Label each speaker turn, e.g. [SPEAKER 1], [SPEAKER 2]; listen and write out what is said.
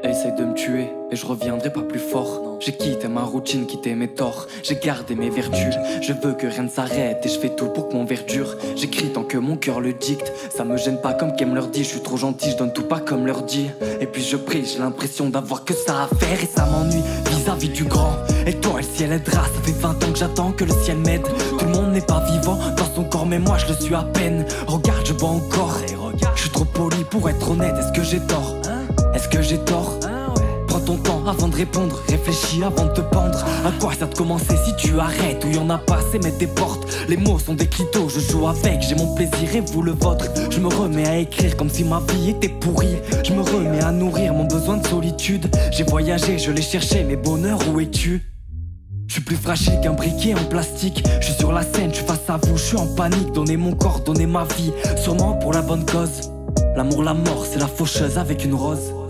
[SPEAKER 1] Essaye de me tuer et je reviendrai pas plus fort. J'ai quitté ma routine, quitté mes torts. J'ai gardé mes vertus. Je veux que rien ne s'arrête et je fais tout pour que mon verre dure. J'écris tant que mon cœur le dicte. Ça me gêne pas comme Kem leur dit. Je suis trop gentil, je donne tout pas comme leur dit. Et puis je prie, j'ai l'impression d'avoir que ça à faire et ça m'ennuie vis-à-vis du grand. Et toi, le ciel aidera. Ça fait 20 ans que j'attends que le ciel m'aide. Tout le monde n'est pas vivant dans son corps, mais moi je le suis à peine. Regarde, je bois encore. Je suis trop poli pour être honnête. Est-ce que j'ai tort? Est-ce que j'ai tort? Prends ton temps avant de répondre, réfléchis avant de te pendre. À quoi ça te commencer si tu arrêtes? Où y'en a pas, c'est mettre des portes. Les mots sont des clitos, je joue avec, j'ai mon plaisir et vous le vôtre. Je me remets à écrire comme si ma vie était pourrie. Je me remets à nourrir mon besoin de solitude. J'ai voyagé, je l'ai cherché, mais bonheur, où es-tu? Je suis plus fragile qu'un briquet en plastique. Je suis sur la scène, je suis face à vous, je suis en panique. Donnez mon corps, donnez ma vie, sûrement pour la bonne cause. L'amour, la mort, c'est la faucheuse avec une rose.